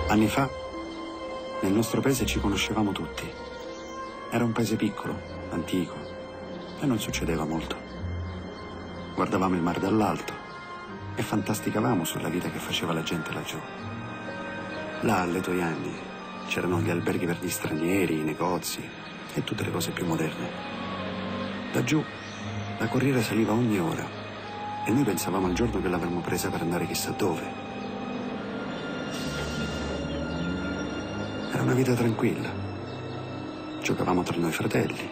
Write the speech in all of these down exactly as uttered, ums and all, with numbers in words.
Anni fa, nel nostro paese ci conoscevamo tutti. Era un paese piccolo, antico, e non succedeva molto. Guardavamo il mare dall'alto e fantasticavamo sulla vita che faceva la gente laggiù. Là, alle Toianni, c'erano gli alberghi per gli stranieri, i negozi e tutte le cose più moderne. Laggiù, la corriera saliva ogni ora e noi pensavamo al giorno che l'avremmo presa per andare chissà dove. Era una vita tranquilla. Giocavamo tra noi fratelli.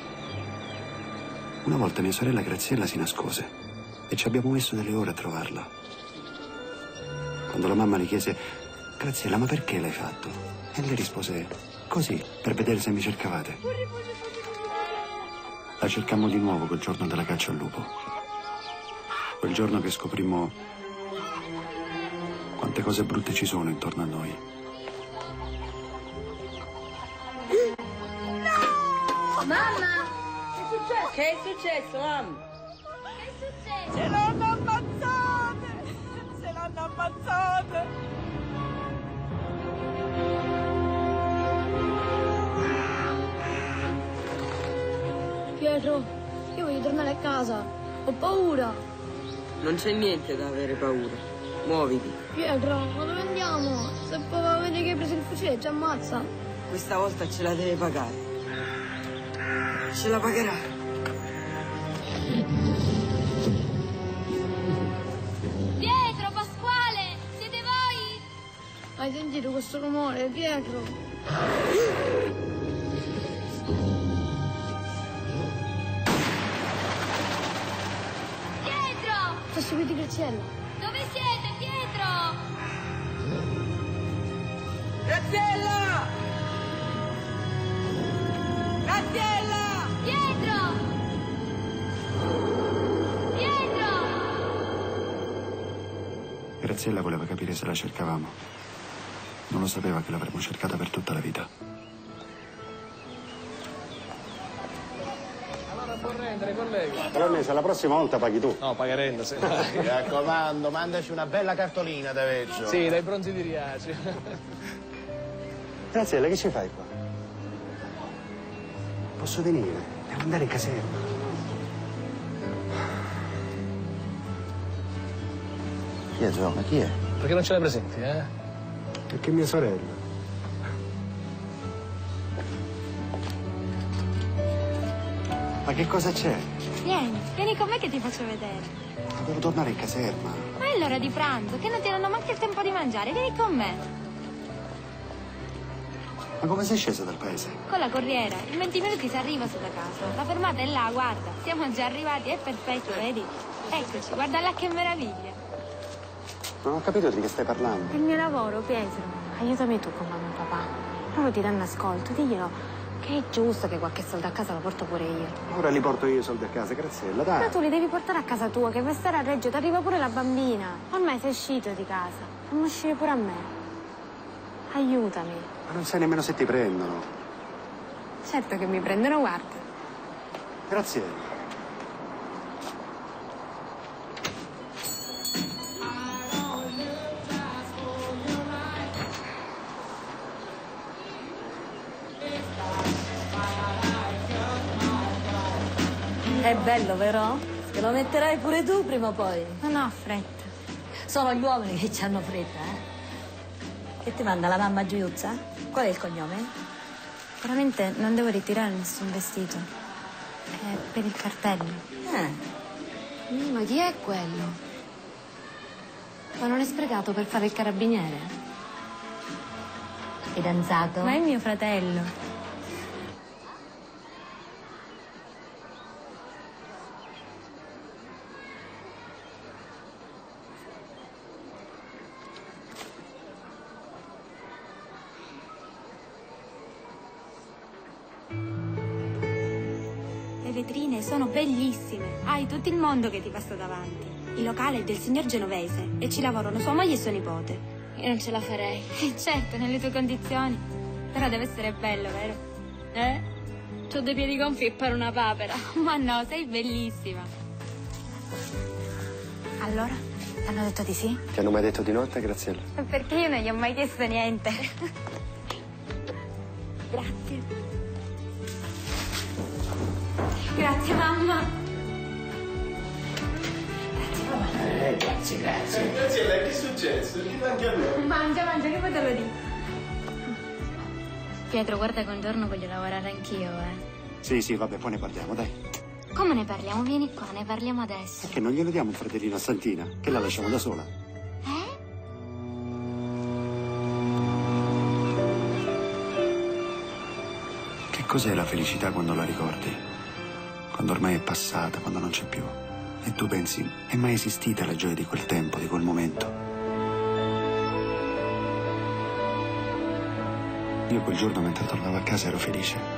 Una volta mia sorella Graziella si nascose e ci abbiamo messo delle ore a trovarla. Quando la mamma le chiese: Graziella, ma perché l'hai fatto? E lei rispose: così, per vedere se mi cercavate. La cercammo di nuovo quel giorno della caccia al lupo. Quel giorno che scoprimmo quante cose brutte ci sono intorno a noi. No! Mamma! Che è successo, mamma? Che è successo? Se l'hanno ammazzate! Se l'hanno ammazzate! Pietro, io voglio tornare a casa. Ho paura. Non c'è niente da avere paura. Muoviti. Pietro, ma dove andiamo? Se papà vede che hai preso il fucile ci ammazza. Questa volta ce la deve pagare. Ce la pagherà. Pietro, Pasquale, siete voi? Hai sentito questo rumore, Pietro? Pietro! Sto seguendo Graziella. Dove siete, Pietro? Graziella! Graziella! Pietro! Pietro! Graziella voleva capire se la cercavamo. Non lo sapeva che l'avremmo cercata per tutta la vita. Allora può rendere, collega. Baronessa, la prossima volta paghi tu. No, paga renda, sì. Mi raccomando, mandaci una bella cartolina da veggio. Sì, dai bronzi di Riaci. Graziella, che ci fai qua? Posso venire? Devo andare in caserma. Chi è Gio? Ma chi è? Perché non ce l'hai presenti, eh? Perché mia sorella. Ma che cosa c'è? Vieni, vieni con me che ti faccio vedere. Devo tornare in caserma. Ma è l'ora di pranzo, che non ti danno manco il tempo di mangiare. Vieni con me. Ma come sei scesa dal paese? Con la corriera, in venti minuti si arriva sulla casa. La fermata è là, guarda. Siamo già arrivati, è perfetto, vedi? Eccoci, guarda là che meraviglia. Non ho capito di che stai parlando. È il mio lavoro, Pietro. Aiutami tu con mamma e papà. Loro ti danno ascolto, diglielo che è giusto che qualche soldo a casa lo porto pure io. Ora li porto io i soldi a casa, Graziella, dai. Ma tu li devi portare a casa tua, che per stare a Reggio ti arriva pure la bambina. Ormai sei uscito di casa. Fammi uscire pure a me. Aiutami. Ma non sai nemmeno se ti prendono. Certo che mi prendono, guarda. Graziella. È bello, vero? Te lo metterai pure tu prima o poi. Non ho fretta. Sono gli uomini che ci hanno fretta, eh? Che ti manda la mamma Giuzza? Qual è il cognome? Veramente non devo ritirare nessun vestito. È per il cartello. Eh. Mm, ma chi è quello? Ma non è sprecato per fare il carabiniere? Fidanzato? Ma è mio fratello. Le vetrine sono bellissime. Hai tutto il mondo che ti passa davanti. Il locale è del signor Genovese e ci lavorano sua moglie e suo nipote. Io non ce la farei. Eh, certo, nelle tue condizioni. Però deve essere bello, vero? Eh? C'ho dei piedi gonfi e pare una papera. Ma no, sei bellissima. Allora? Hanno detto di sì? Ti hanno mai detto di no a te, Graziella? Perché io non gli ho mai chiesto niente. Grazie. Grazie, mamma. Grazie, papà. Eh, grazie, grazie. Graziella, che è successo? Che mangia a me? Mangia, mangia, che poi te lo dico. Pietro, guarda che un giorno voglio lavorare anch'io, eh. Sì, sì, vabbè, poi ne parliamo, dai. Come ne parliamo? Vieni qua, ne parliamo adesso. Perché non glielo diamo un fratellino a Santina? Che la lasciamo da sola? Eh? Che cos'è la felicità quando la ricordi? Quando ormai è passata, quando non c'è più. E tu pensi, è mai esistita la gioia di quel tempo, di quel momento? Io quel giorno mentre tornavo a casa ero felice.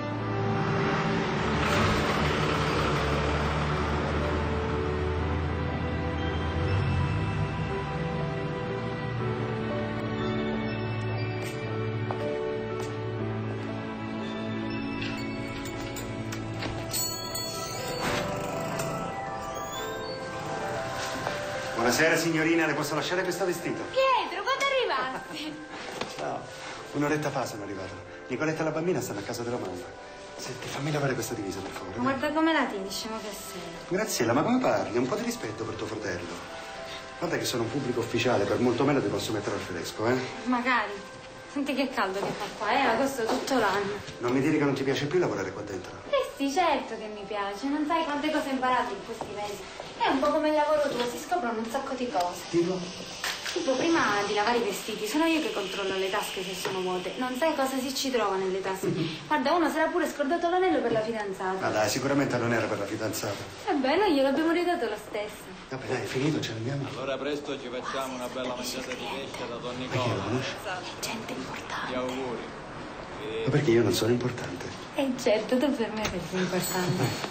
Buonasera signorina, le posso lasciare questo vestito? Pietro, quando arrivasti? Ciao. Un'oretta fa sono arrivato. Nicoletta e la bambina stanno a casa della mamma. Senti, fammi lavare questa divisa, per favore. Guarda come la tieni, scemo che sei. Graziella, ma come parli? Un po' di rispetto per tuo fratello. Guarda che sono un pubblico ufficiale, per molto meno ti posso mettere al fresco, eh? Magari. Senti che caldo che fa qua, eh? Agosto tutto l'anno. Non mi dire che non ti piace più lavorare qua dentro. Eh sì, certo che mi piace. Non sai quante cose ho imparato in questi mesi. È un po' come il lavoro tuo, si scoprono un sacco di cose. Tipo? Tipo, prima di lavare i vestiti, sono io che controllo le tasche se sono vuote. Non sai cosa si ci trova nelle tasche. Guarda, uno si era pure scordato l'anello per la fidanzata. Ma dai, sicuramente non era per la fidanzata. Ebbene, noi glielo abbiamo ridato lo stesso. Vabbè, dai, è finito, ce ne andiamo. Allora presto ci facciamo una bella mangiata di pesce da Don Ma chi lo Nicola. conosce? Gente importante. Ti auguri. Ma perché io non sono importante? Eh certo, tu per me sei importante.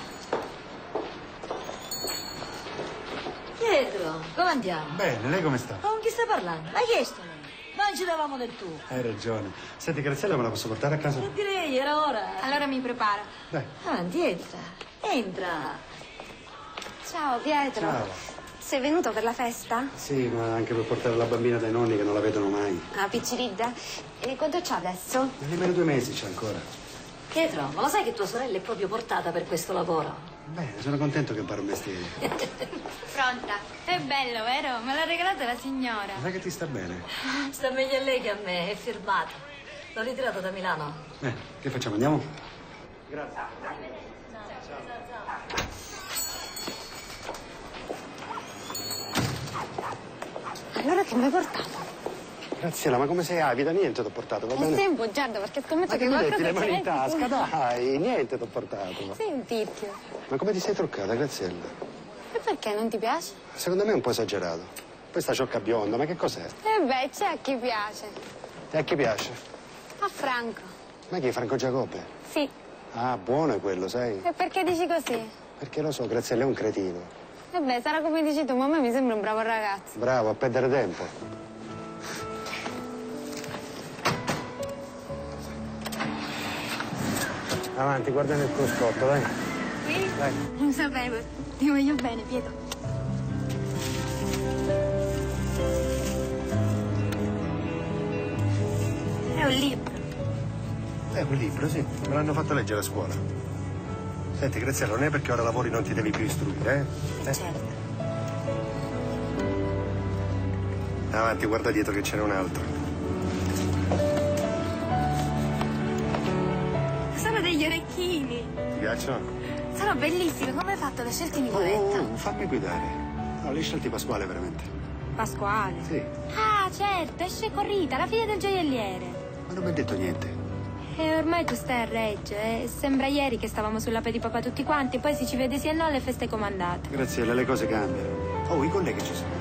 Pietro, come andiamo? Bene, lei come sta? Ma con chi stai parlando? Ma chi è sto lei? Non ci davamo del tu. Hai ragione. Senti, Graziella me la posso portare a casa? E direi, era ora. Allora mi preparo. Dai. Avanti, entra. Entra. Ciao Pietro. Ciao. Sei venuto per la festa? Sì, ma anche per portare la bambina dai nonni che non la vedono mai. Ah, picciridda. E quanto c'ha adesso? Nemmeno due mesi c'è ancora. Pietro, ma lo sai che tua sorella è proprio portata per questo lavoro? Bene, sono contento che imparo un mestiere. Pronta. È bello, vero? Me l'ha regalato la signora. Sai che ti sta bene? Sta meglio a lei che a me, è firmato. L'ho ritirato da Milano. Eh, che facciamo? Andiamo? Allora che mi hai portato? Graziella, ma come sei avida? Niente t'ho portato, va Eh, bene? sei un bugiardo perché scommetto Ma che che mi qualcosa metti le mani in c'è dentro. tasca? Dai, niente t'ho portato. Sei un picchio. Ma come ti sei truccata, Graziella? E perché non ti piace? Secondo me è un po' esagerato. Questa ciocca bionda, ma che cos'è? Eh beh, c'è a chi piace. E a chi piace? A Franco. Ma chi, Franco Giacobbe? Sì. Ah, buono è quello, sai? E perché dici così? Perché lo so, Graziella è un cretino. E beh, sarà come dici tu, ma a me mi sembra un bravo ragazzo. Bravo, a perdere tempo. Avanti, guarda nel cruscotto, dai. Qui? Dai. Non sapevo. Ti voglio bene, Pietro. È un libro. È un libro, sì. Me l'hanno fatto leggere a scuola. Senti, Graziella, non è perché ora lavori non ti devi più istruire, eh? eh? Certo. Avanti, guarda dietro che ce n'è un altro. Sono degli orecchini. Ti piacciono? Sono bellissimi. Come hai fatto? Le scelti Nicoletta? Oh, fammi guidare. No, li hai scelti Pasquale, veramente. Pasquale. Sì. Ah, certo, esce con Rita, la figlia del gioielliere. Ma non mi hai detto niente. E ormai tu stai a Reggio, eh? Sembra ieri che stavamo sull'ape di papà tutti quanti, poi si ci vede sì e no alle feste comandate. Graziella, le cose cambiano. Oh, i colleghi ci sono.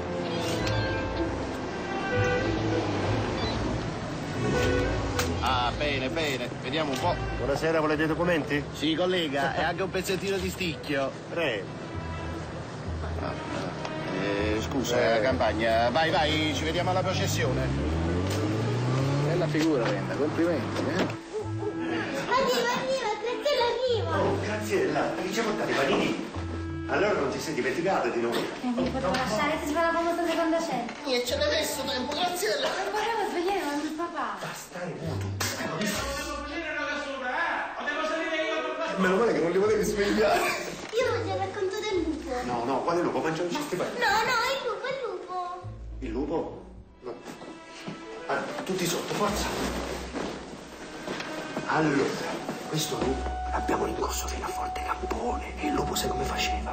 Ah, bene, bene. Vediamo un po'. Buonasera, volete i documenti? Sì, collega, e anche un pezzettino di sticchio. Prego. Eh, scusa, eh. campagna. Vai, vai, ci vediamo alla processione. Bella figura, Renda, complimenti, eh? Arriva, arriva, Graziella arriva! Oh, Graziella, ricevo portare i panini. Allora non ti sei dimenticata di noi? Non mi potevo lasciare, si fa la famosa seconda cena. E ce l'hai messo tempo, Graziella! Non volevo svegliare ma il papà. Ma stai muto. Hai visto? Potevo salire io. Meno male che non li volevi svegliare. Io voglio il racconto del lupo. No, no, quale lupo? Mangiamoci sti panni. No, no, il lupo, il lupo. Il lupo? No. Allora, tutti sotto, forza. Allora, questo lupo l'abbiamo rincorso fino a Forte Campone e il lupo sai come faceva?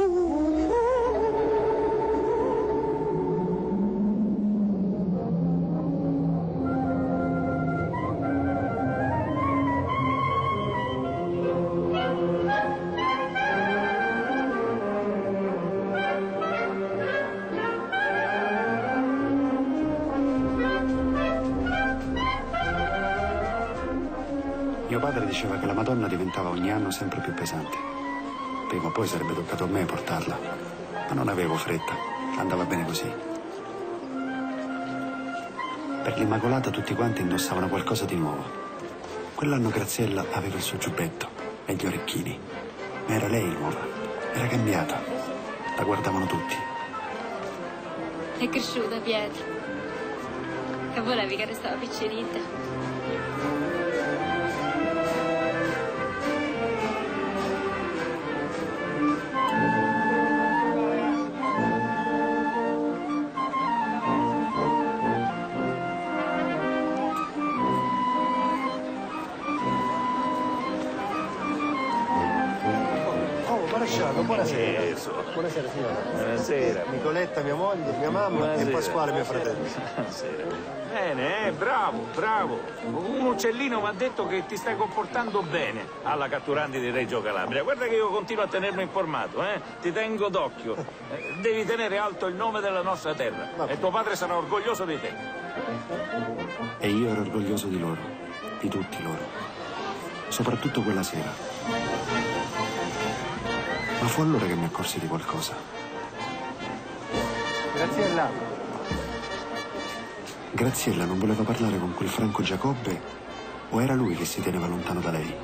Mio padre diceva che la Madonna diventava ogni anno sempre più pesante. Prima o poi sarebbe toccato a me portarla, ma non avevo fretta, andava bene così. Per l'Immacolata tutti quanti indossavano qualcosa di nuovo. Quell'anno Graziella aveva il suo giubbetto e gli orecchini, ma era lei nuova, era cambiata, la guardavano tutti. È cresciuta, Pietro. E volevi che restava piccerita. Buonasera. Buonasera signora. Buonasera. Nicoletta, mia moglie, mia mamma Buonasera. e Pasquale, mio fratello. Buonasera. Bene, eh, bravo, bravo. Un uccellino mi ha detto che ti stai comportando bene alla Catturandi di Reggio Calabria. Guarda che io continuo a tenermi informato, eh? Ti tengo d'occhio. Eh, devi tenere alto il nome della nostra terra. Vabbè. E tuo padre sarà orgoglioso di te. E io ero orgoglioso di loro, di tutti loro, soprattutto quella sera. Ma fu allora che mi accorsi di qualcosa. Graziella. Graziella non voleva parlare con quel Franco Giacobbe o era lui che si teneva lontano da lei?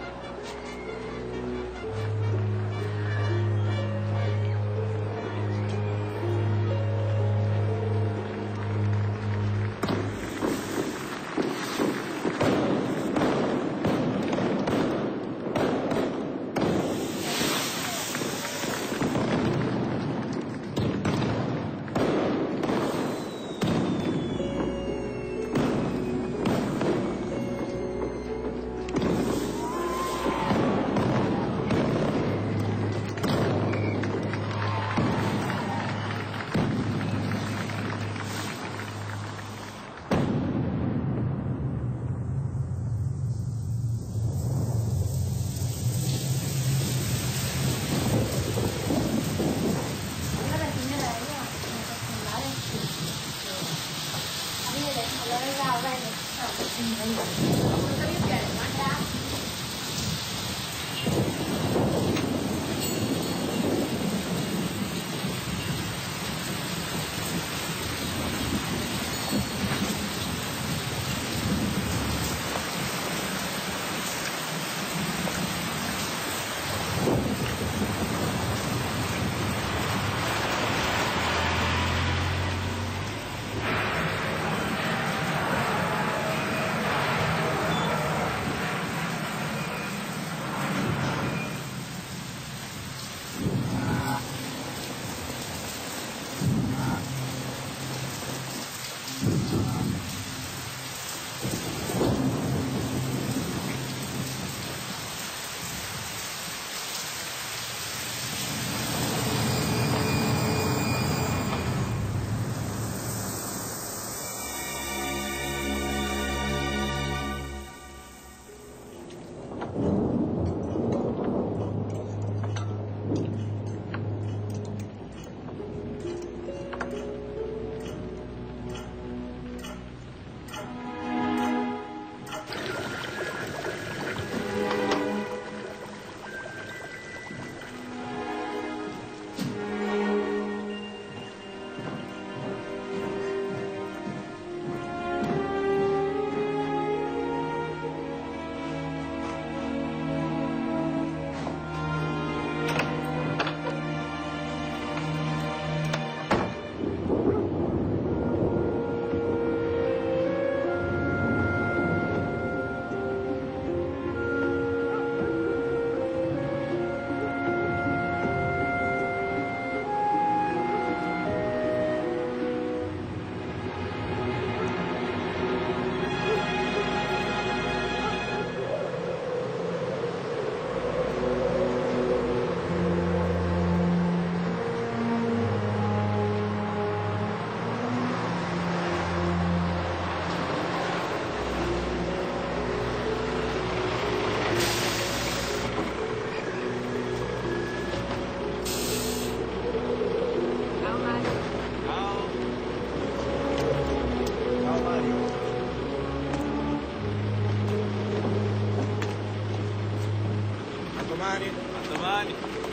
domani. A domani.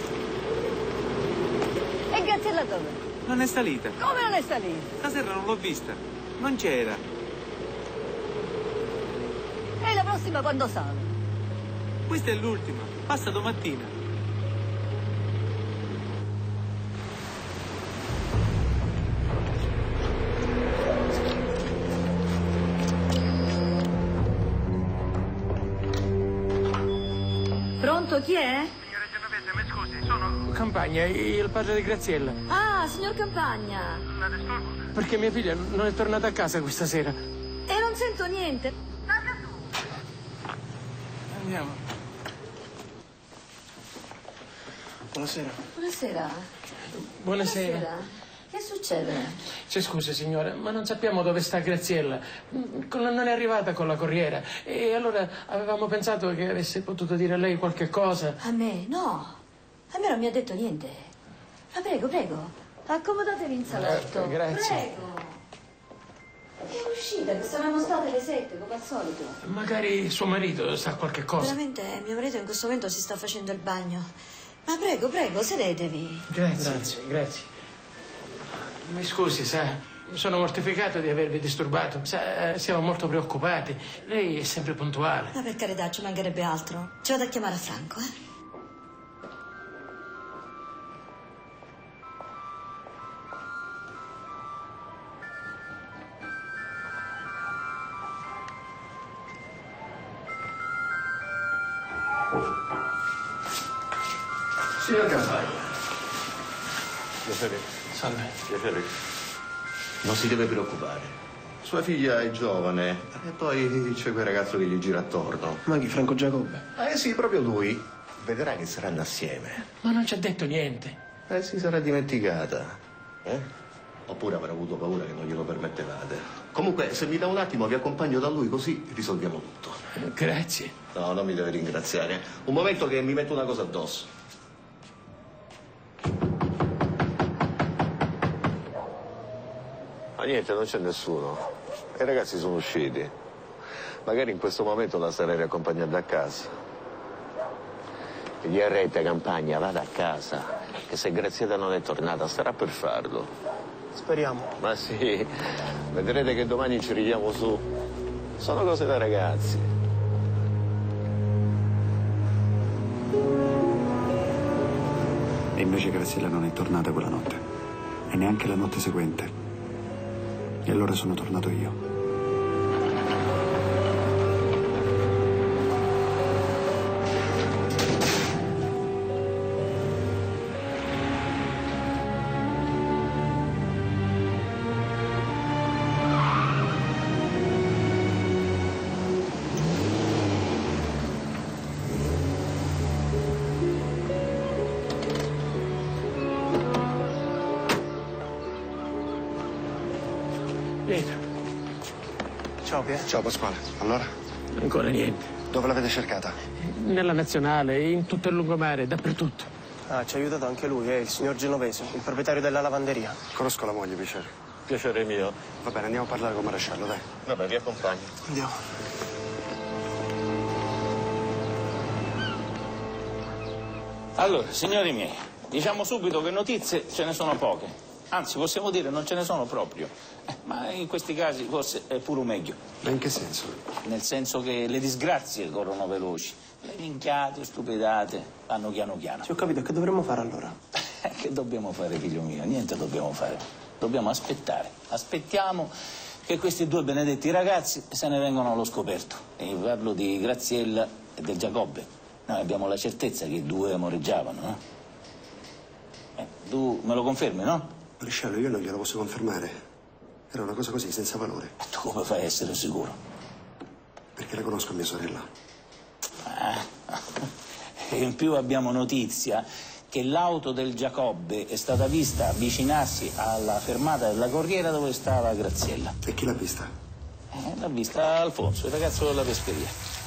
E Graziella dove? Non è salita. Come non è salita? Stasera non l'ho vista. Non c'era. E la prossima quando sale? Questa è l'ultima. Passa domattina. Pronto, chi è? Signora Genovese, mi scusi, sono... Campagna, il padre di Graziella. Ah, signor Campagna. La disturbo? Perché mia figlia non è tornata a casa questa sera. E non sento niente. Salga su. Andiamo. Buonasera. Buonasera. Buonasera. Buonasera. Che succede? Ci scusi, signora, ma non sappiamo dove sta Graziella. Non è arrivata con la corriera. E allora avevamo pensato che avesse potuto dire a lei qualche cosa. A me? No. A me non mi ha detto niente. Ma prego, prego. Accomodatevi in salotto. Eh, grazie. Prego. È uscita, che saranno state le sette, come al solito. Magari suo marito sa qualche cosa. Veramente, mio marito in questo momento si sta facendo il bagno. Ma prego, prego, sedetevi. Grazie, grazie. grazie. Mi scusi, sa, sono mortificato di avervi disturbato. Sa, siamo molto preoccupati. Lei è sempre puntuale. Ma per carità, ci mancherebbe altro. Ci vado a chiamare a Franco, eh? Signor Campagna. Piacere. Salve. Piacere. Non si deve preoccupare. Sua figlia è giovane e poi c'è quel ragazzo che gli gira attorno. Ma chi, Franco Giacobbe? Eh sì, proprio lui. Vedrà che saranno assieme. Ma non ci ha detto niente. Eh, si sarà dimenticata. Eh? Oppure avrà avuto paura che non glielo permettevate. Comunque, se mi dà un attimo, vi accompagno da lui, così risolviamo tutto. Grazie. No, non mi deve ringraziare. Un momento che mi metto una cosa addosso. Ma niente, non c'è nessuno. I ragazzi sono usciti. Magari in questo momento la sarei riaccompagnata a casa. Gli arrete Campagna, vada a casa. Che se Graziella non è tornata starà per farlo. Speriamo. Ma sì, vedrete che domani ci ridiamo su. Sono cose da ragazzi. E invece Graziella non è tornata quella notte. E neanche la notte seguente. E allora sono tornato io. Pietro. Ciao Pietro. Ciao Pasquale. Allora? Ancora niente. Dove l'avete cercata? Nella nazionale, in tutto il lungomare, dappertutto. Ah, ci ha aiutato anche lui, è il signor Genovese, il proprietario della lavanderia. Conosco la moglie, piacere. Piacere mio. Va bene, andiamo a parlare con Maresciallo, dai. Vabbè, vi accompagno. Andiamo. Allora, signori miei, diciamo subito che notizie ce ne sono poche. Anzi, possiamo dire non ce ne sono proprio. Eh, ma in questi casi forse è pure meglio. Ma in che senso? Nel senso che le disgrazie corrono veloci. Le minchiate, stupidate, vanno piano piano. Sì, ho capito, che dovremmo fare allora? Che dobbiamo fare, figlio mio? Niente dobbiamo fare. Dobbiamo aspettare. Aspettiamo che questi due benedetti ragazzi se ne vengano allo scoperto. E parlo di Graziella e del Giacobbe. Noi abbiamo la certezza che i due amoreggiavano, no? Eh, tu me lo confermi, no? Maresciallo, io non glielo posso confermare. Era una cosa così, senza valore. E tu come fai a essere sicuro? Perché la conosco mia sorella. Ah. E in più abbiamo notizia che l'auto del Giacobbe è stata vista avvicinarsi alla fermata della corriera dove stava Graziella. E chi l'ha vista? Eh, l'ha vista Alfonso, il ragazzo della pescheria.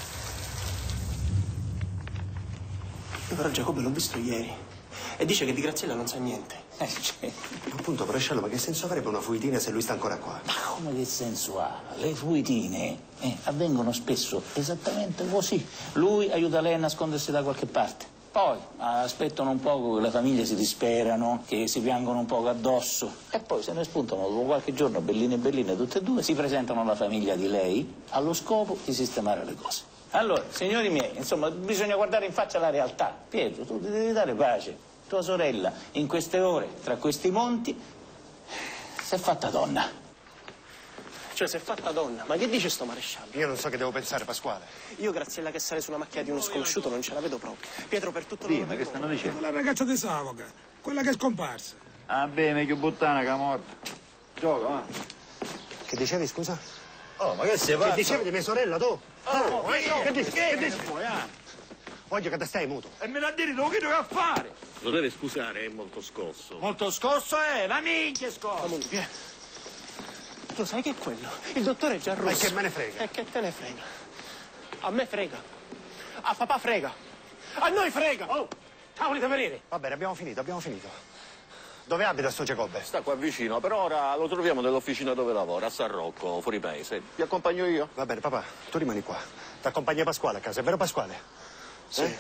Io però Giacobbe l'ho visto ieri e dice che di Graziella non sa niente. Eh, cioè... Appunto, Maresciallo, ma che senso avrebbe una fuitina se lui sta ancora qua? Ma come che senso ha? Le fuitine eh, avvengono spesso esattamente così. Lui aiuta lei a nascondersi da qualche parte. Poi aspettano un poco che le famiglie si disperano, che si piangono un poco addosso e poi se ne spuntano dopo qualche giorno belline e belline tutte e due, si presentano alla famiglia di lei allo scopo di sistemare le cose. Allora, signori miei, insomma, bisogna guardare in faccia la realtà. Pietro, tu ti devi dare pace. Tua sorella, in queste ore, tra questi monti, si è fatta donna. Cioè, si è fatta donna. Ma che dice sto maresciallo? Io non so che devo pensare, Pasquale. Io, Graziella, che sale sulla macchina di uno sconosciuto, non ce la vedo proprio. Pietro, per tutto Dì, ma che stanno dicendo? La ragazza di Savoca, quella che è scomparsa. Ah, beh, meglio buttana che è morta. Gioca, va. Che dicevi, scusa? Oh, ma che sei fatto? Che dicevi di mia sorella, tu? Oh, Oh, oh, io, che dici? che Che dici? vuoi, ah? Voglio che te stai muto. E me la dire, lo che a fare? Lo deve scusare, è molto scosso. Molto scosso è, la minchia è scosso. Comunque, vieni. Tu sai che è quello? Il dottore è già rosso. E che me ne frega? E che te ne frega? A me frega. A papà frega. A noi frega. Oh, ah, volete venire? Va bene, abbiamo finito, abbiamo finito. Dove abita sto Giacobbe? Sta qua vicino, per ora lo troviamo nell'officina dove lavora, a San Rocco, fuori paese. Ti accompagno io? Va bene, papà, tu rimani qua. Ti accompagna Pasquale a casa, è vero Pasquale? Sì. Eh?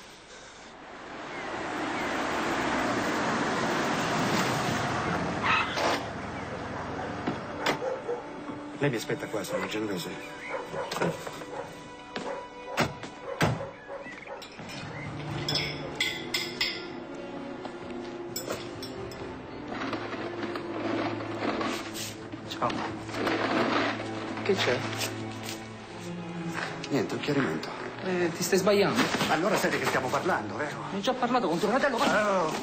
Lei mi aspetta qua, signor Genovese. Ciao. Che c'è? Niente, un chiarimento. Eh, ti stai sbagliando? Allora sai di che stiamo parlando, vero? Ne ho già parlato con tuo fratello, va. Oh.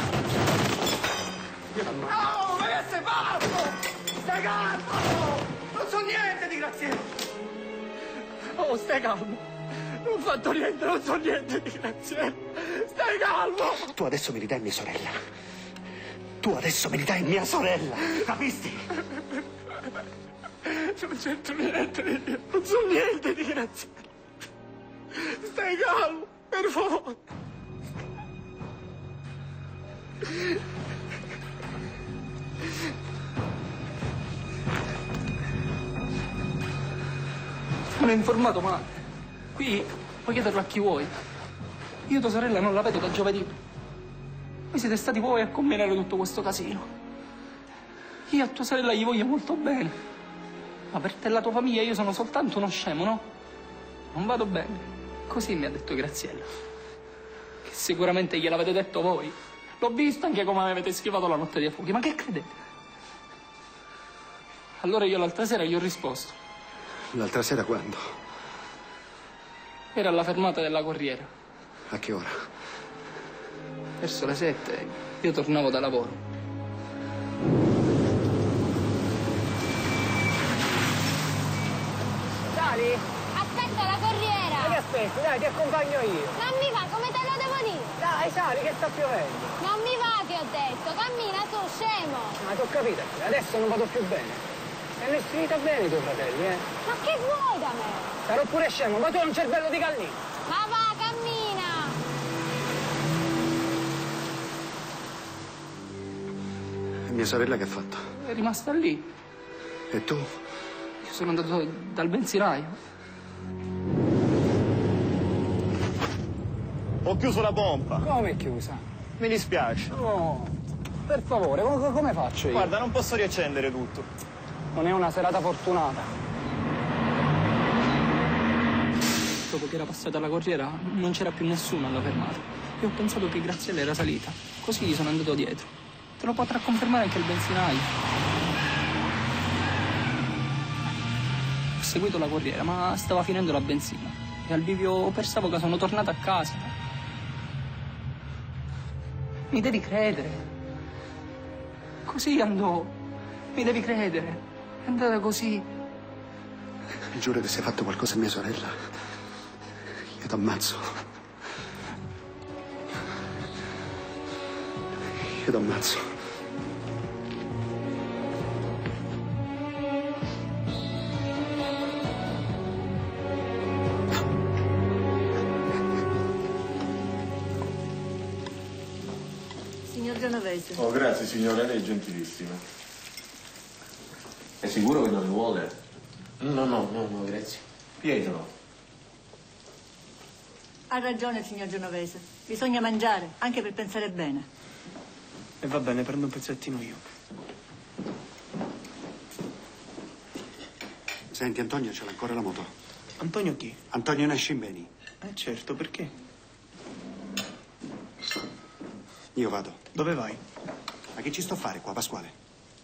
Oh, ma che sei fatto? Stai calmo! Non so niente di Graziella! Oh, stai calmo! Non ho fatto niente, non so niente di Graziella! Stai calmo! Tu adesso mi ridai mia sorella. Tu adesso mi ridai mia sorella, capisti? Non c'entro niente di... non so niente di Graziella! Stai calmo, per favore! Non è informato male. Qui puoi chiederlo a chi vuoi. Io tua sorella non la vedo da giovedì. Voi siete stati voi a combinare tutto questo casino. Io a tua sorella gli voglio molto bene. Ma per te e la tua famiglia io sono soltanto uno scemo, no? Non vado bene. Così mi ha detto Graziella. Che sicuramente gliel'avete detto voi. L'ho visto anche come avete schivato la notte dei fuochi. Ma che credete? Allora io l'altra sera gli ho risposto. L'altra sera quando? Era alla fermata della corriera. A che ora? Verso le sette. Io tornavo da lavoro. Sali? Aspetta la corriera! Ma che aspetti? Dai, ti accompagno io. Non mi va, come te lo devo dire? Dai, sali, che sta piovendo. Non mi va, ti ho detto. Cammina su, scemo. Ma ti ho capito, adesso non vado più bene. E ne è finita bene i tuoi fratelli, eh? Ma che vuoi da me? Sarò pure scemo, ma tu hai un cervello di gallina. Ma va, cammina! E mia sorella che ha fatto? È rimasta lì. E tu? Io sono andato dal benzinaio. Ho chiuso la pompa. Come è chiusa? Mi dispiace. No, per favore, come, come faccio io? Guarda, non posso riaccendere tutto. Non è una serata fortunata. Dopo che era passata la corriera non c'era più nessuno alla fermata. E ho pensato che Graziella era salita. Così gli sono andato dietro. Te lo potrà confermare anche il benzinaio. Ho seguito la corriera, ma stava finendo la benzina. E al bivio per Savoca sono tornato a casa. Mi devi credere. Così andò. Mi devi credere. È andata così. Giuro che se hai fatto qualcosa a mia sorella, io ti ammazzo. Io ti ammazzo. Signor Genovese. Oh, grazie signora, lei è gentilissima. È sicuro che non ne vuole? No, no, no, no, grazie. Pietro. Ha ragione il signor Genovese. Bisogna mangiare, anche per pensare bene. E va bene, prendo un pezzettino io. Senti, Antonio ce l'ha ancora la moto. Antonio chi? Antonio Nascimbeni. Eh certo, perché? Io vado. Dove vai? Ma che ci sto a fare qua, Pasquale?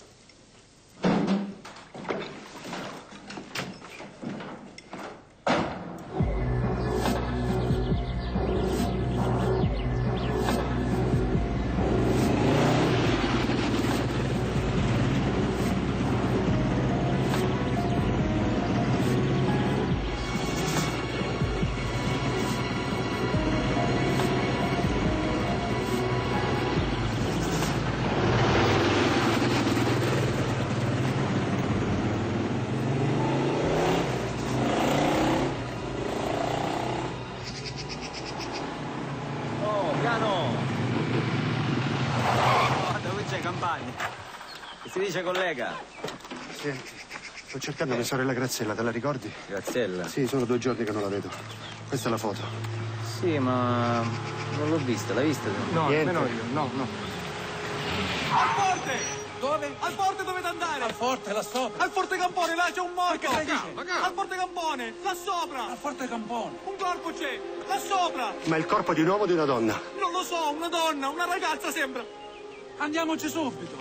Si dice collega? Senti, sto cercando mia sorella Graziella, te la ricordi? Graziella? Sì, sono due giorni che non la vedo. Questa è la foto. Sì, ma non l'ho vista, l'hai vista? No, Niente. nemmeno io, no, no. Al forte! Dove? Al forte dovete andare! Al forte, là sopra. Al forte Campone, là c'è un morto! Ma che stai dicendo? Al forte Campone, là sopra! Al forte Campone. Un corpo c'è, là sopra! Ma è il corpo di un uomo o di una donna? Non lo so, una donna, una ragazza sembra! Andiamoci subito.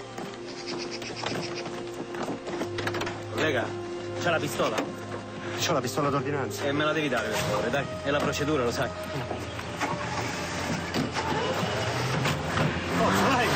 Collega, c'ha la pistola? C'ho la pistola d'ordinanza. E me la devi dare, per favore, dai. È la procedura, lo sai. Forza, dai!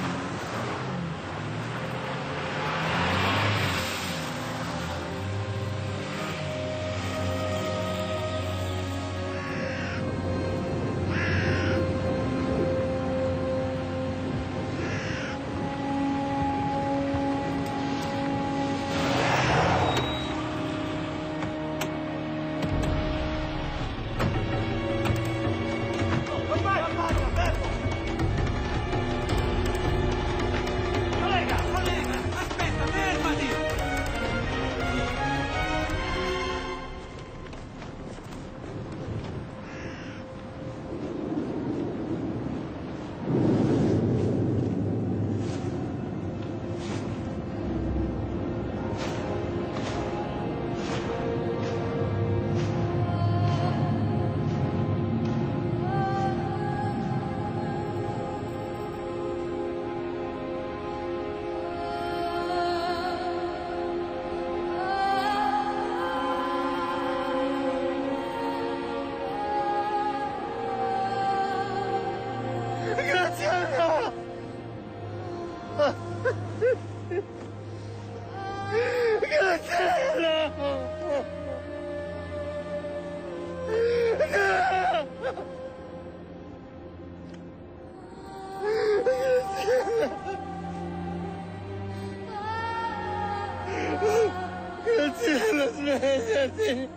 Graziella, svegliati!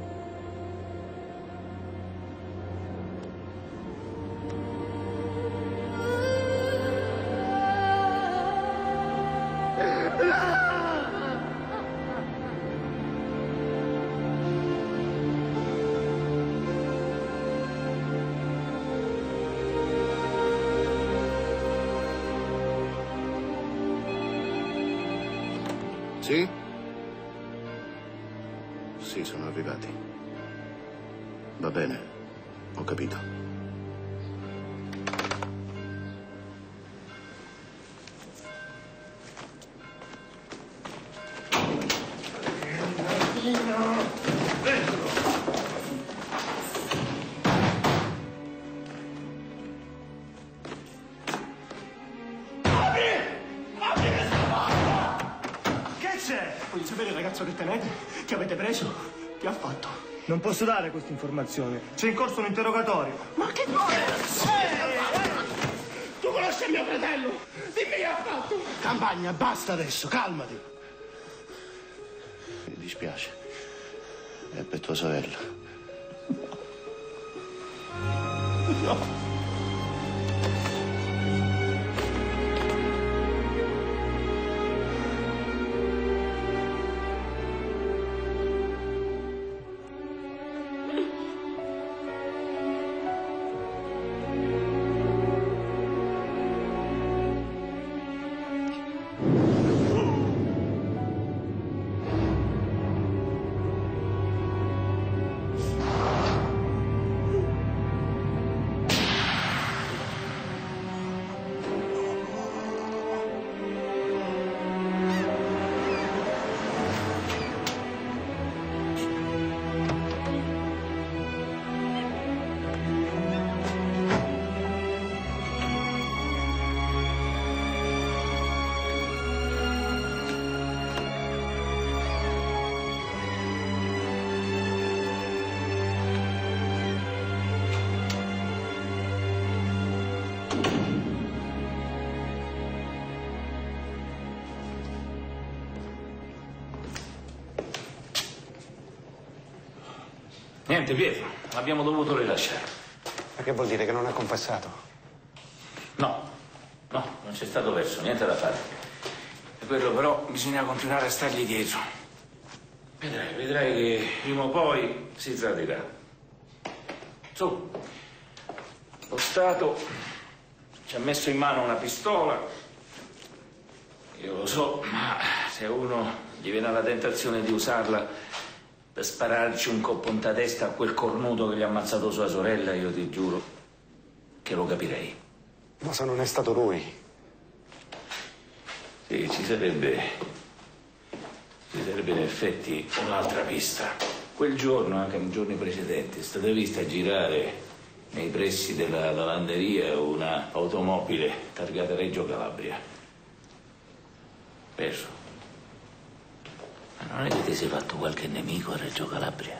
Sì? Sì, sono arrivati. Va bene, ho capito. Voglio sapere il ragazzo che tenete, che avete preso, che ha fatto. Non posso dare questa informazione. C'è in corso un interrogatorio. Ma che vuoi? Tu conosci mio fratello? Dimmi che ha fatto. Campagna, basta adesso, calmati. Mi dispiace. È per tua sorella. No. Niente, Pietro, l'abbiamo dovuto rilasciare. Ma che vuol dire, che non ha confessato? No, no, non c'è stato verso, niente da fare. E quello però bisogna continuare a stargli dietro. Vedrai, vedrai che prima o poi si tradirà. Su, lo Stato ci ha messo in mano una pistola. Io lo so, ma se uno gli viene la tentazione di usarla per spararci un colpo in testa a quel cornuto che gli ha ammazzato sua sorella, io ti giuro che lo capirei. Ma se non è stato lui? Sì, ci sarebbe... ci sarebbe in effetti un'altra pista. Quel giorno, anche nei giorni precedenti, è stata vista girare nei pressi della lavanderia una automobile targata Reggio Calabria. Perso. Ma non è che ti sei fatto qualche nemico a Reggio Calabria?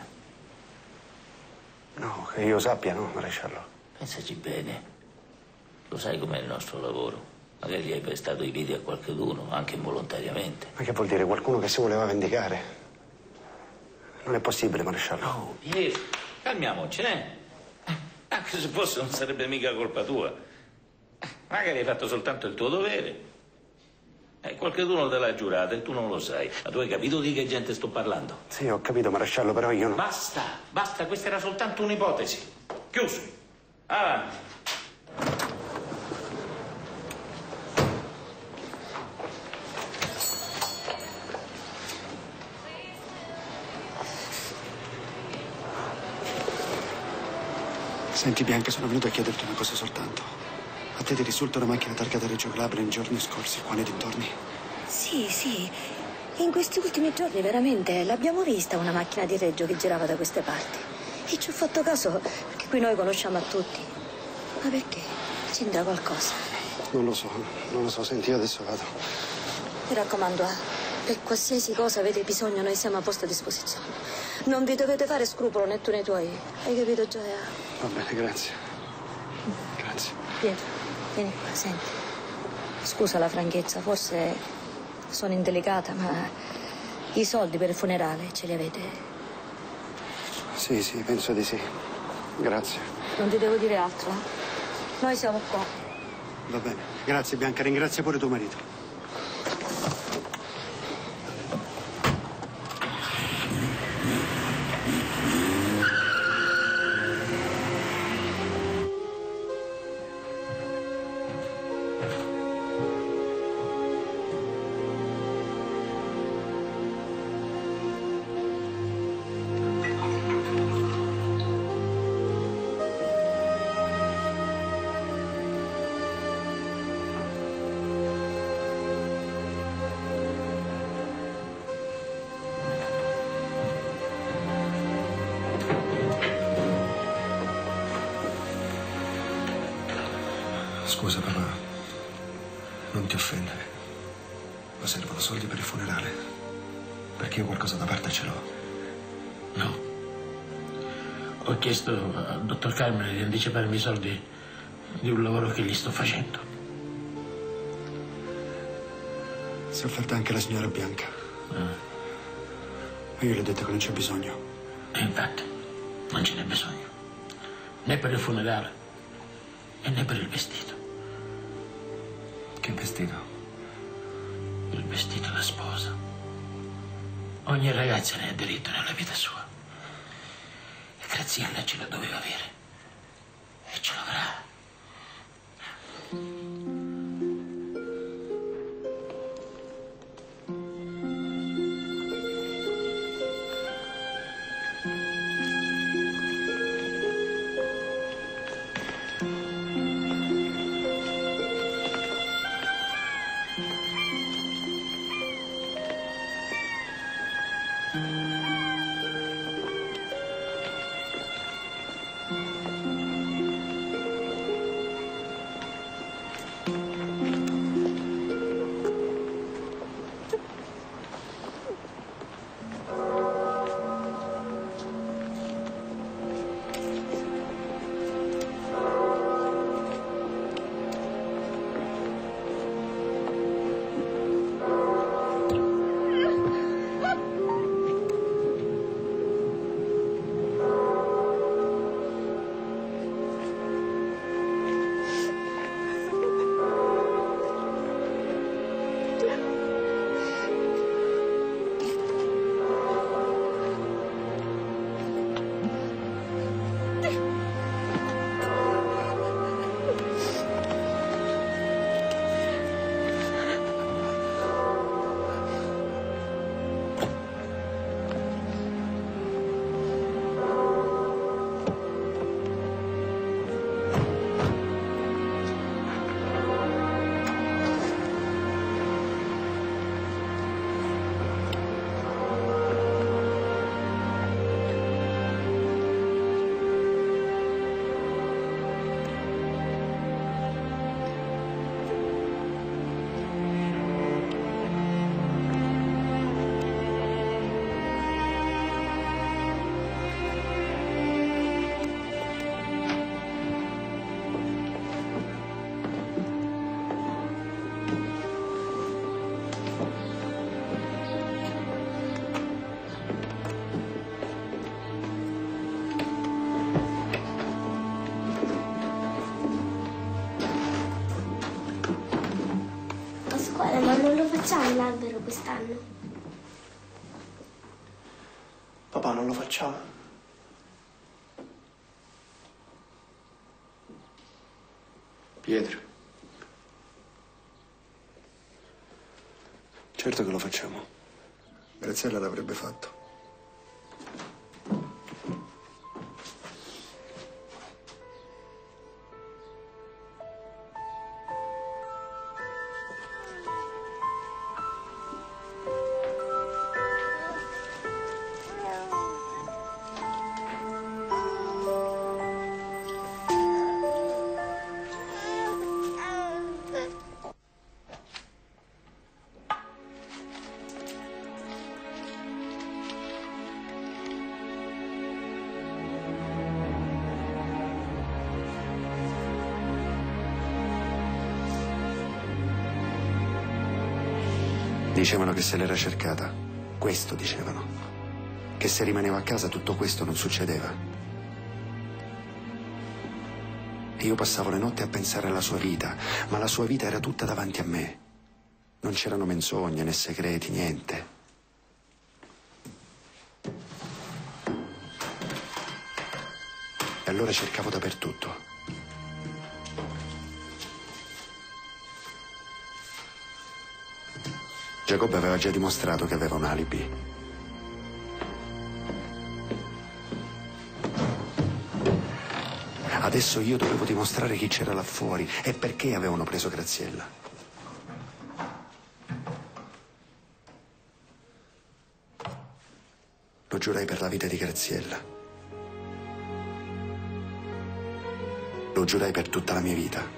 No, che io sappia, no, maresciallo. Pensaci bene. Lo sai com'è il nostro lavoro. Magari gli hai prestato i piedi a qualcuno, anche involontariamente. Ma che vuol dire? Qualcuno che si voleva vendicare? Non è possibile, maresciallo. No, Pietro, calmiamoci, eh? Anche se fosse non sarebbe mica colpa tua. Magari hai fatto soltanto il tuo dovere. Eh, qualcuno te l'ha giurato e tu non lo sai. Ma tu hai capito di che gente sto parlando? Sì, ho capito, maresciallo, però io non... Basta, basta, questa era soltanto un'ipotesi. Chiuso. Avanti. Senti, Bianca, sono venuto a chiederti una cosa soltanto. A te ti risulta una macchina targata Reggio Calabria nei giorni scorsi, qua nei dintorni? Sì, sì. In questi ultimi giorni veramente l'abbiamo vista una macchina di Reggio che girava da queste parti. E ci ho fatto caso perché qui noi conosciamo a tutti. Ma perché? C'entra qualcosa? Non lo so, non lo so. Senti, io adesso vado. Mi raccomando, eh, per qualsiasi cosa avete bisogno noi siamo a vostra disposizione. Non vi dovete fare scrupolo né tu né i tuoi. Hai capito, Gioia? Va bene, grazie. Grazie. Pietro, vieni qua, senti. Scusa la franchezza, forse sono indelicata, ma i soldi per il funerale ce li avete? Sì, sì, penso di sì. Grazie. Non ti devo dire altro, eh? Noi siamo qua. Va bene. Grazie, Bianca. Ringrazia pure tuo marito. Scusa, papà. Non ti offendere. Ma servono soldi per il funerale. Perché io qualcosa da parte ce l'ho. No. Ho chiesto al dottor Carmine di anticiparmi i soldi di un lavoro che gli sto facendo. Si è offerta anche la signora Bianca. Ah. E io le ho detto che non c'è bisogno. E infatti, non ce n'è bisogno. Né per il funerale, e né per il vestito. Che vestito? Il vestito da sposa. Ogni ragazza ne ha diritto nella vita sua. E Graziella ce la doveva avere. E ce l'avrà. non lo facciamo l'albero quest'anno? Papà, non lo facciamo. Pietro. Certo che lo facciamo. Graziella l'avrebbe fatto. Dicevano che se l'era cercata. Questo dicevano. Che se rimaneva a casa tutto questo non succedeva. E io passavo le notti a pensare alla sua vita, ma la sua vita era tutta davanti a me. Non c'erano menzogne né segreti, niente. E allora cercavo dappertutto. Giacobbe aveva già dimostrato che aveva un alibi. Adesso io dovevo dimostrare chi c'era là fuori e perché avevano preso Graziella. Lo giurai per la vita di Graziella. Lo giurai per tutta la mia vita.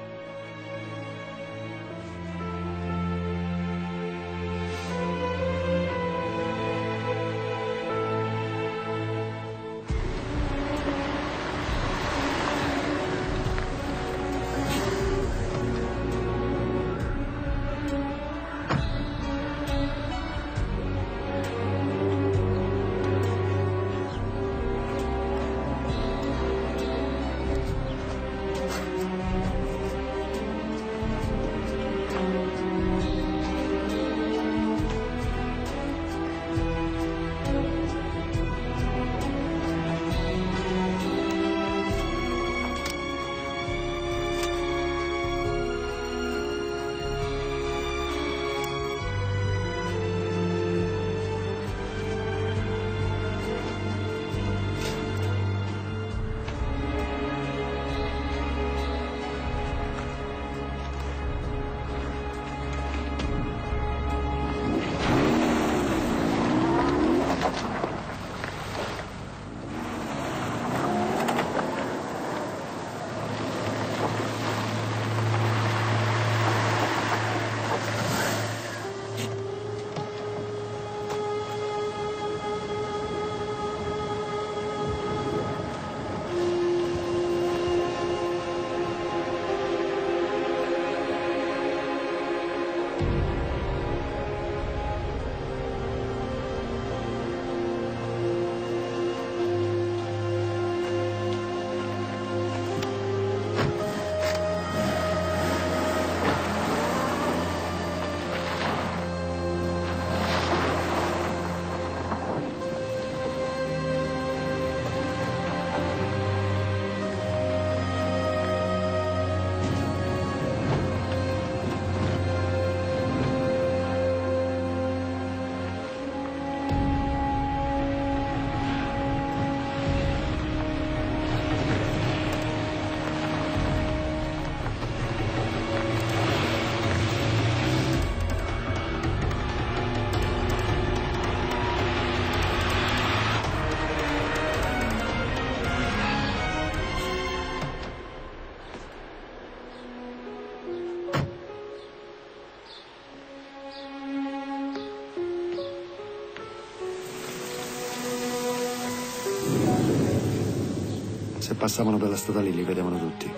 Se passavano per la strada lì li vedevano tutti.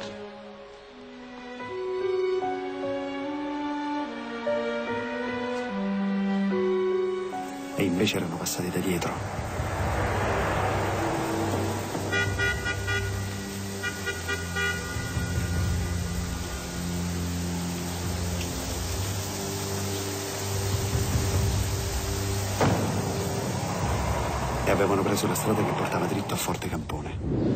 E invece erano passati da dietro. e avevano preso la strada che portava dritto a Forte Campone.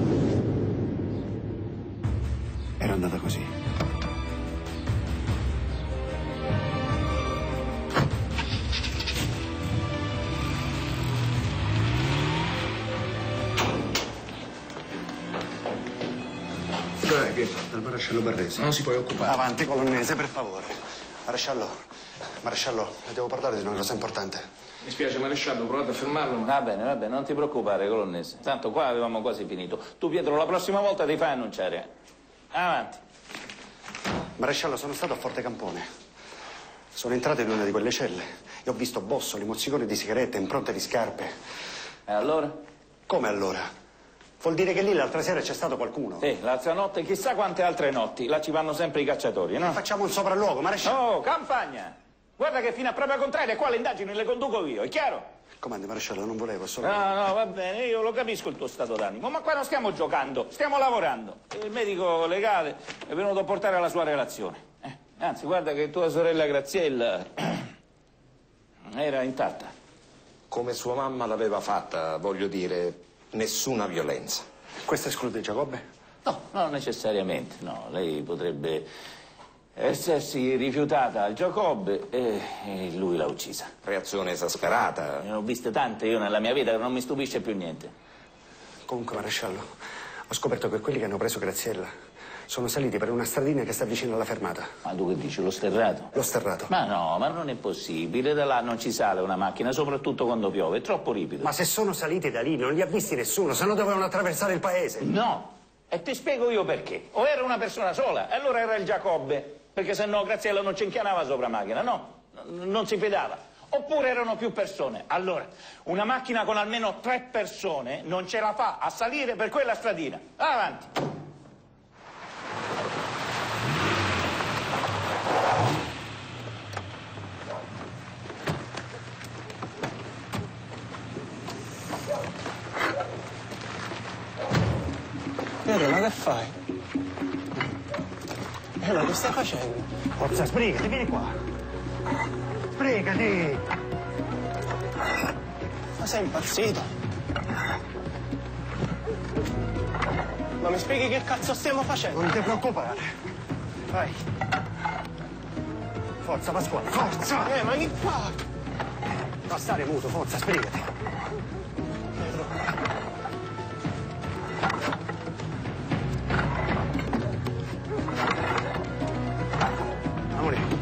Era andata così. Dov'è che? Dal maresciallo Barresi. Non si può occupare. Avanti, colonnese, per favore. Maresciallo, maresciallo, le devo parlare di una cosa importante. Mi spiace, maresciallo, provate a fermarlo. Va bene, va bene, non ti preoccupare, colonnese. Tanto qua avevamo quasi finito. Tu, Pietro, la prossima volta ti fai annunciare. Avanti. Maresciallo, sono stato a Forte Campone. Sono entrato in una di quelle celle e ho visto bossoli, mozziconi di sigarette, impronte di scarpe. E allora? Come allora? Vuol dire che lì l'altra sera c'è stato qualcuno? Sì, l'altra notte, chissà quante altre notti. Là ci vanno sempre i cacciatori, no? Facciamo un sopralluogo, maresciallo. Oh, campagna! Guarda che fino a prova contraria qua le indagini le conduco io, è chiaro? Comandi, maresciallo, non volevo, solo... No, no, va bene, io lo capisco il tuo stato d'animo, ma qua non stiamo giocando, stiamo lavorando. Il medico legale è venuto a portare la sua relazione. Eh, anzi, guarda che tua sorella Graziella era intatta. Come sua mamma l'aveva fatta, voglio dire, nessuna violenza. Questo esclude Giacobbe? No, non necessariamente, no. Lei potrebbe essersi rifiutata al Giacobbe e, e lui l'ha uccisa. Reazione esasperata. Ne ho viste tante io nella mia vita che non mi stupisce più niente. Comunque, maresciallo, ho scoperto che quelli che hanno preso Graziella sono saliti per una stradina che sta vicino alla fermata. Ma tu che dici, lo sterrato? Lo sterrato. Ma no, ma non è possibile, da là non ci sale una macchina, soprattutto quando piove, è troppo ripido. Ma se sono saliti da lì non li ha visti nessuno, se no dovevano attraversare il paese. No, e ti spiego io perché. O era una persona sola, e allora era il Giacobbe, perché se no Graziella non ci inchianava sopra macchina, no, non si fidava. Oppure erano più persone. Allora, una macchina con almeno tre persone non ce la fa a salire per quella stradina. Avanti. Pietro, ma che fai? Eh, ma che stai facendo? Forza, sbrigati, vieni qua. Sbrigati! Ma sei impazzito? Ma mi spieghi che cazzo stiamo facendo? Non ti preoccupare. Vai. Forza, Pasquale, forza! Eh, ma che fa? Non stare muto, forza, sbrigati. Pietro. Amore.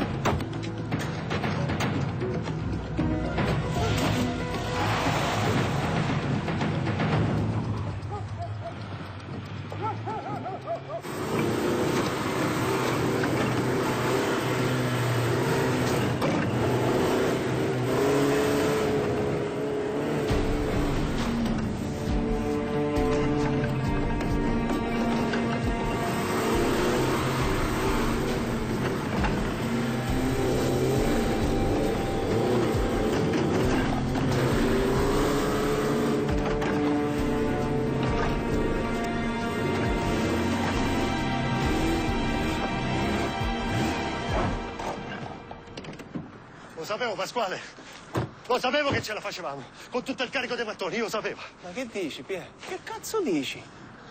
Lo sapevo, Pasquale. Lo sapevo che ce la facevamo. Con tutto il carico dei mattoni, io lo sapevo. Ma che dici, Pier? Che cazzo dici?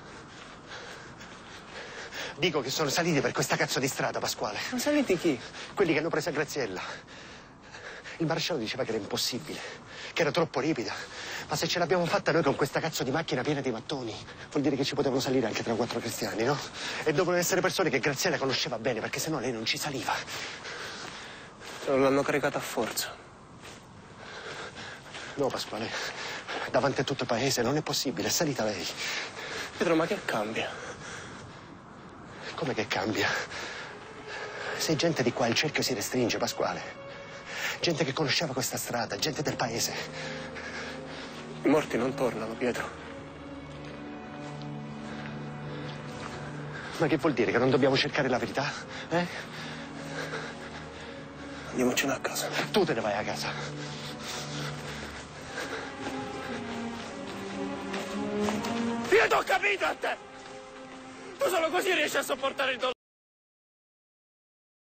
Dico che sono saliti per questa cazzo di strada, Pasquale. Ma saliti chi? Quelli che hanno preso a Graziella. Il maresciallo diceva che era impossibile, che era troppo ripida. Ma se ce l'abbiamo fatta noi con questa cazzo di macchina piena di mattoni, vuol dire che ci potevano salire anche tre o quattro cristiani, no? E devono essere persone che Graziella conosceva bene, perché sennò lei non ci saliva. Non l'hanno caricata a forza. No, Pasquale, davanti a tutto il paese non è possibile, è salita lei. Pietro, ma che cambia? Come che cambia? Se gente di qua il cerchio si restringe, Pasquale. Gente che conosceva questa strada, gente del paese. I morti non tornano, Pietro. Ma che vuol dire? Che non dobbiamo cercare la verità? Eh? Andiamocene a casa. Tu te ne vai a casa. Io t'ho capito a te! Tu solo così riesci a sopportare il dolore.